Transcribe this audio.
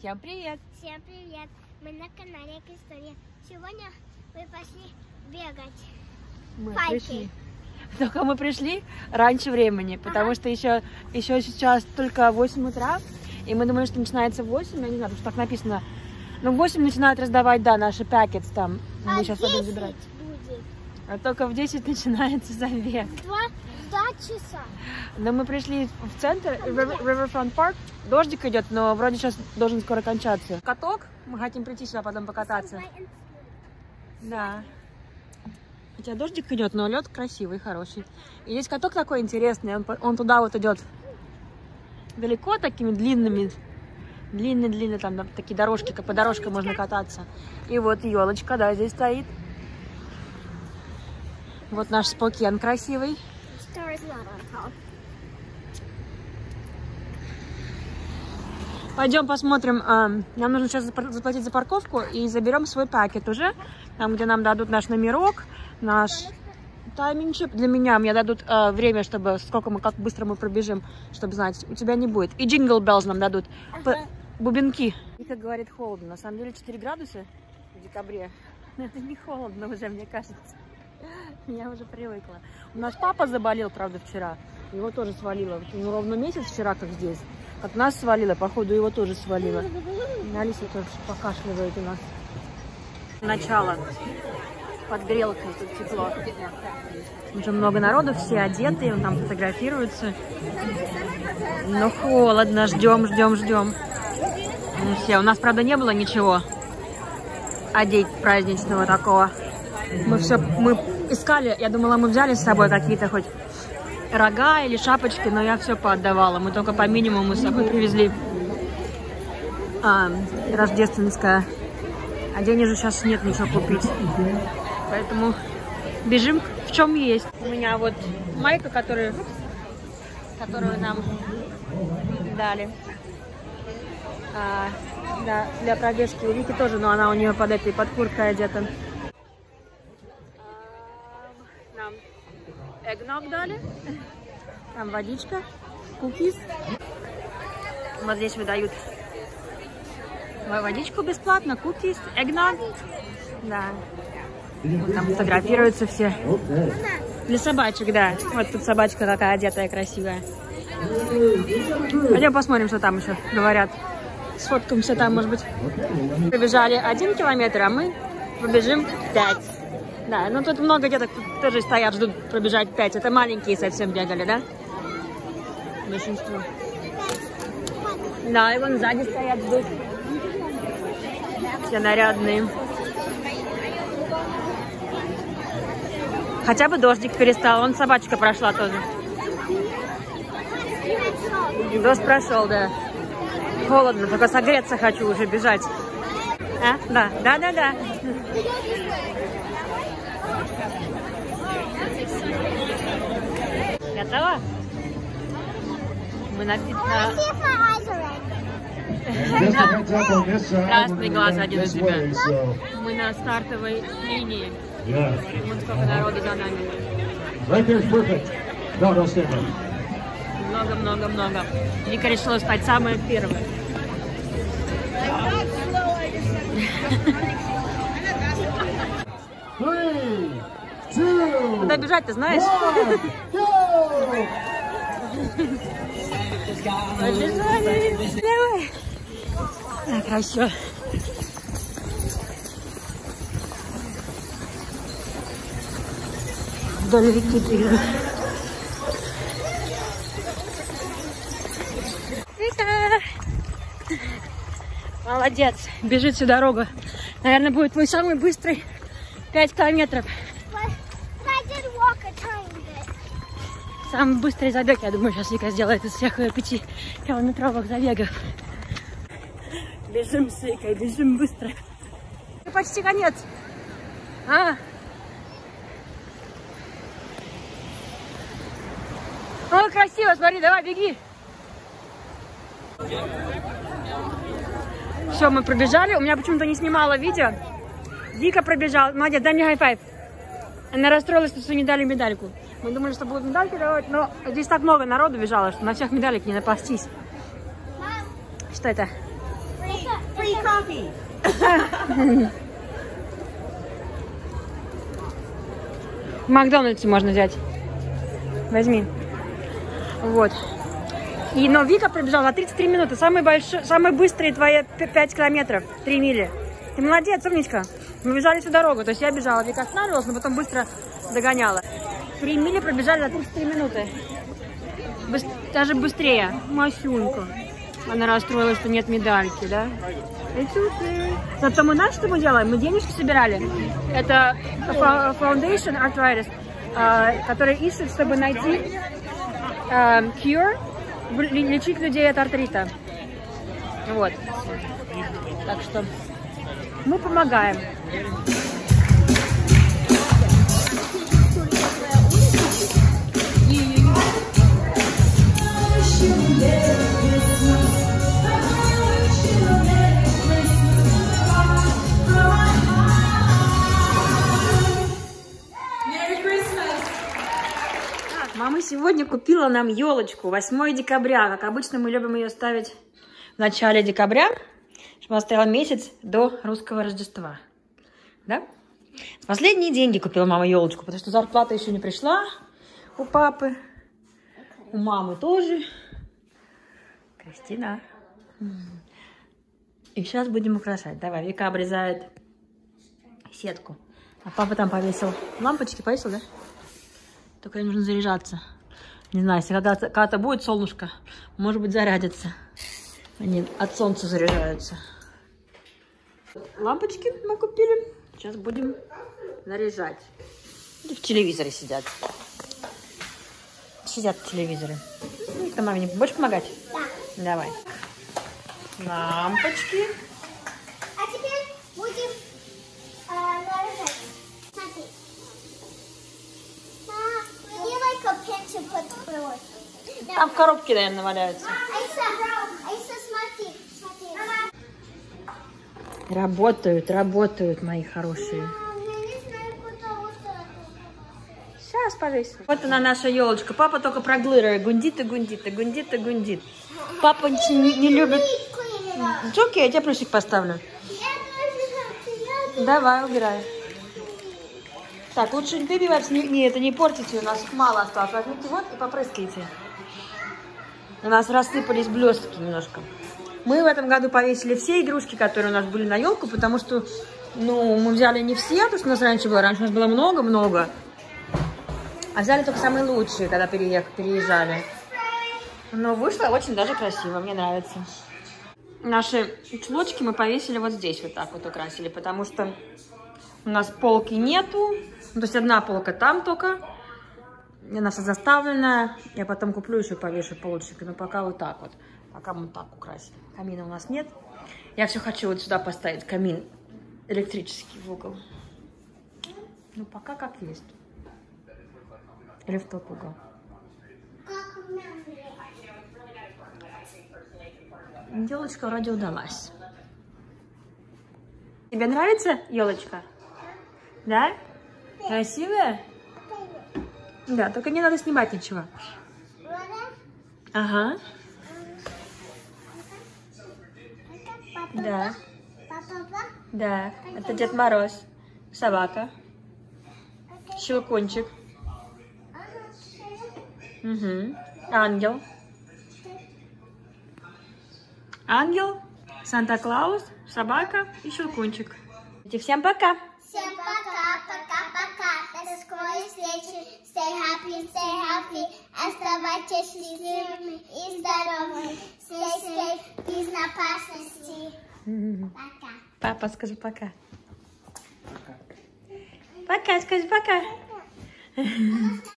Всем привет! Всем привет! Мы на канале Экоистория. Сегодня мы пошли бегать. Мы пришли. Только мы пришли раньше времени, потому что еще сейчас только 8 утра, и мы думали, что начинается в 8, я не знаю, потому что так написано. Но в 8 начинают раздавать, да, наши пакеты там. Мы сейчас будем забирать. Будет. А только в 10 начинается забег. 2 часа. Но мы пришли в центр, Riverfront Park. Дождик идет, но вроде сейчас должен скоро кончаться. Каток, мы хотим прийти сюда потом покататься. Да. Хотя дождик идет, но лед красивый, хороший. И здесь каток такой интересный, он туда вот идет далеко, такими длинными, длинные там такие дорожки, как по дорожкам можно кататься. И вот елочка, да, здесь стоит. Вот наш Спокен красивый. Пойдем посмотрим. Нам нужно сейчас заплатить за парковку и заберем свой пакет уже. Там, где нам дадут наш номерок, наш тайминг-чип. Для меня мне дадут время, чтобы как быстро мы пробежим, чтобы знать, у тебя не будет. И джингл беллс нам дадут. Бубенки. И как говорит, холодно. На самом деле 4 градуса в декабре. Но это не холодно уже, мне кажется. Я уже привыкла. У нас папа заболел, правда, вчера. Его тоже свалило. Ну, ровно месяц вчера, как здесь. Как нас свалило, походу, его тоже свалило. Алиса тоже покашливает у нас. Начало. Под грелкой, тут тепло. Уже много народу, все одеты, там фотографируются. Но холодно, ждем. Ну, все. У нас, правда, не было ничего одеть праздничного такого. Мы искали, я думала, мы взяли с собой какие-то хоть рога или шапочки, но я все поотдавала. Мы только по минимуму с собой привезли рождественское. А денег же сейчас нет ничего купить. Поэтому бежим в чем есть. У меня вот майка, которую нам дали. Да, для пробежки. У Вики тоже, но она у нее под курткой одета. Нам эгног дали. Там водичка, кукис. Вот здесь выдают водичку бесплатно, кукис, эгног. Да. Вот там фотографируются все. Для собачек, да. Вот тут собачка такая одетая, красивая. Пойдем посмотрим, что там еще говорят. Сфоткаемся там, может быть. Пробежали 1 километр, а мы побежим 5. Да, ну тут много деток тоже стоят, ждут пробежать 5. Это маленькие совсем бегали, да? Большинство. Да, и вон сзади стоят, ждут. Все нарядные. Хотя бы дождик перестал. Вон собачка прошла тоже. Дождь прошел, да. Холодно, только согреться хочу уже бежать. А? Да. Готова? Мы красный глаз один у тебя. Мы на стартовой линии. Вот сколько народу за нами. Много. Вика решила стать самой первой. Куда бежать-то, знаешь? Давай. Так, хорошо. Вдоль реки двигаю. Молодец, бежит всю дорогу. Наверное, будет твой самый быстрый 5 километров. Самый быстрый забег, я думаю, сейчас Вика сделает из всех 5-километровых забегов. Бежим с Викой, бежим быстро. Почти конец. О, красиво, смотри, давай, беги. Все, мы пробежали. У меня почему-то не снимала видео. Вика пробежала. Молодец, дай мне хай-файв. Она расстроилась, что не дали медальку. Мы думали, что будут медальки давать, но здесь так много народу бежало, что на всех медалек не напастись. Что это? free coffee. В Макдональдсе можно взять. Возьми. Вот. Но Вика пробежала за 33 минуты. Самые быстрые твои 5 километров. 3 мили. Ты молодец, умничка. Мы бежали всю дорогу. То есть я бежала, Вика останавливалась, но потом быстро догоняла. 3 мили пробежали за 33 минуты. Даже быстрее. Масюнька. Она расстроилась, что нет медальки, да? Зато мы знаем, что мы делаем? Мы денежки собирали. Это Foundation Arthritis, который ищет, чтобы найти cure, лечить людей от артрита. Вот. Так что мы помогаем. Мама сегодня купила нам елочку. 8 декабря. Как обычно, мы любим ее ставить в начале декабря, чтобы она стояла месяц до русского Рождества. Да? Последние деньги купила мама елочку, потому что зарплата еще не пришла у папы. У мамы тоже. Кристина. И сейчас будем украшать. Давай, Вика обрезает сетку. А папа там повесил лампочки. Повесил, да? Только им нужно заряжаться. Не знаю, если когда-то будет солнышко, может быть, зарядятся. Они от солнца заряжаются. Лампочки мы купили. Сейчас будем заряжать. И в телевизоре сидят. Сидят в телевизоре. Ну, ты, маме, будешь помогать? Да. Давай. Лампочки. А теперь будем наряжать. Смотри. Там в коробке, наверное, валяются. Айса, смотри. Работают, мои хорошие. Сейчас повесим. Вот она, наша елочка. Папа только проглыривает. Гундит и гундит, и гундит и гундит. Папа не любит... Окей, я тебе плюсик поставлю. Давай, убирай. Так, лучше не перебивать, это не портите, у нас их мало осталось. Возьмите вот и попрыскайте. У нас рассыпались блестки немножко. Мы в этом году повесили все игрушки, которые у нас были на елку, потому что, мы взяли не все, потому что у нас раньше у нас было много-много. А взяли только самые лучшие, когда переезжали. Но вышло очень даже красиво, мне нравится. Наши чулочки мы повесили вот здесь, вот так вот украсили, потому что у нас полки нету. То есть одна полка там только. Она вся заставленная. Я потом куплю еще повешу полочек. Но пока вот так вот. Пока мы так украсим. Камина у нас нет. Я все хочу вот сюда поставить камин электрический в угол. Ну пока как есть. Или в тот угол. Елочка вроде удалась. Тебе нравится елочка? Да? Красивая? Да, только не надо снимать ничего. Ага. Да. Да. Это Дед Мороз. Собака. Щелкунчик. Угу. Ангел. Ангел, Санта-Клаус, собака и щелкунчик. Всем пока! Всем пока! До скорой встречи. Stay happy, stay healthy. Оставайтесь счастливыми и здоровыми. Stay safe, безопасности. Пока. Папа, скажи пока. Пока, скажи пока.